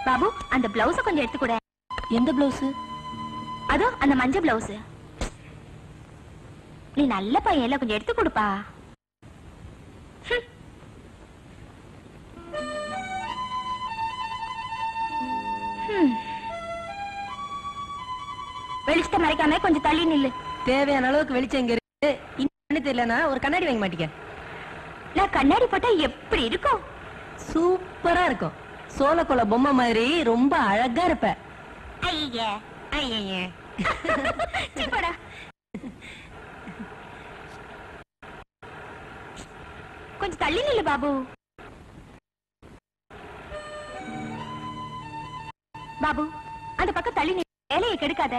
பாபு அந்த பிளவுஸ கொஞ்சம் எடுத்து கூட. எந்த பிளவுஸ்? அதோ அந்த மஞ்சள் பிளவுஸ். நீ நல்ல பையன், கொஞ்சம் எடுத்து கொடுப்பா. வெளிச்சத்தை மறைக்காம கொஞ்சம் தள்ளி நில்லு. தேவையான அளவுக்கு வெளிச்சம் இங்க இருக்கு. இன்னும் தெரியலனா ஒரு கண்ணாடி வாங்க மாட்டீங்க? நான் கண்ணாடி போட்டா எப்படி இருக்கும்? சூப்பரா இருக்கும். சோளக்கொலை பொம்மை மாதிரி ரொம்ப அழகா இருப்ப. ஐயே ஐயே சீப்படா. கொஞ்சம் தள்ளி நில்லு பாபு. பாபு அந்த பக்கம் தள்ளி நில்லு, வேலையை கெடுக்காத.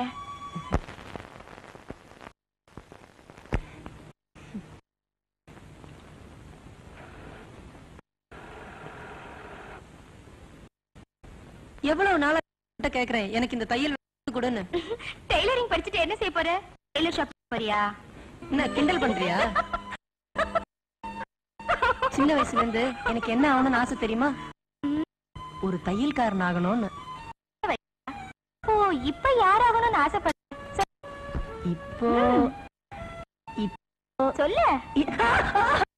எவ்வளவு நாளா கேக்குறேன் எனக்கு இந்த தையல் கொடுன்னு. டெய்லரிங் படிச்சுட்டு என்ன செய்ய போற? டெய்லர் ஷாப் போறியா? என்ன கிண்டல் பண்றியா? சின்ன வயசுல இருந்து எனக்கு என்ன ஆகணும்னு ஆசை தெரியுமா? ஒரு தையல்காரன் ஆகணும்னு. ஓ, இப்ப யார் ஆகணும்னு ஆசைப்பட? இப்போ சொல்லு.